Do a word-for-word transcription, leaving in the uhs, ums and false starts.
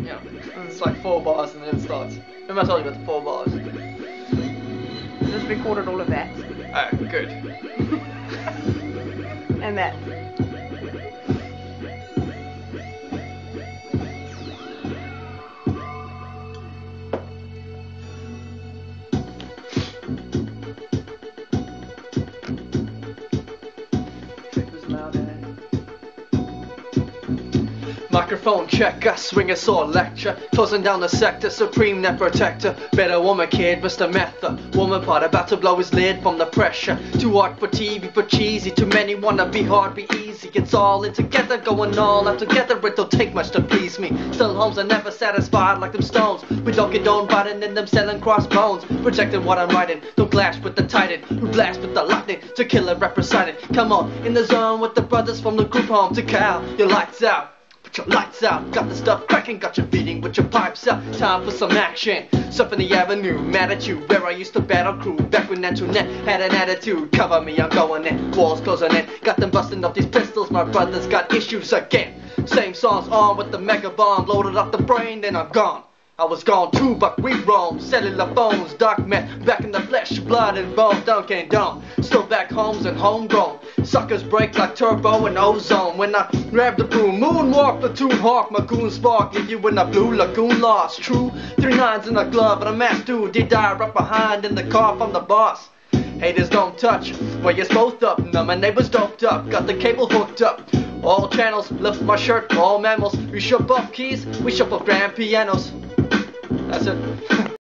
Yeah. It's like four bars and then it starts. Remember I told you about the four bars? Just recorded all of that. Oh, good. And that. Microphone check, I swing a sword lecture, closing down the sector, supreme net protector. Better woman kid, Mister Metha. Woman part about to blow his lid from the pressure. Too hard for T V, for cheesy. Too many wanna be hard, be easy. It's all in together, going all out together. It don't take much to please me. Still homes are never satisfied like them stones. We don't get on biting in them selling crossbones. Projecting what I'm writing, don't clash with the titan. Who blast with the lightning to kill a represented. Come on, in the zone with the brothers from the group home to Cal. Your lights out. Your lights out, got the stuff cracking, got you beating with your pipes out. Time for some action. Surfing the avenue, mad at you, where I used to battle crew. Back when Antoinette had an attitude. Cover me, I'm going in. Walls closing in. Got them busting up these pistols. My brothers got issues again. Same songs on with the mega bomb. Loaded up the brain, then I'm gone. I was gone too, but we roam. Cellular phones, dark men, back in the flesh, blood and bone, Dunkin' Dome. Still back homes and homegrown. Suckers break like turbo and ozone. When I grab the boom, moonwalk, platoon hawk, my goon spark, leave you in a blue lagoon lost. True, three nines in a glove and a mask dude. Did die right behind in the car from the boss. Haters don't touch, well you're both up. Now my neighbors doped up, got the cable hooked up. All channels, lift my shirt, all mammals. We shove up keys, we shove up grand pianos. That's it.